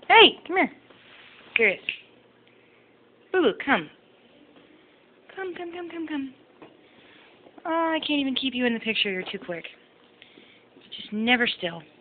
Hey, come here. Sirius. Boo-boo, come. Come. Oh, I can't even keep you in the picture. You're too quick. Just never still.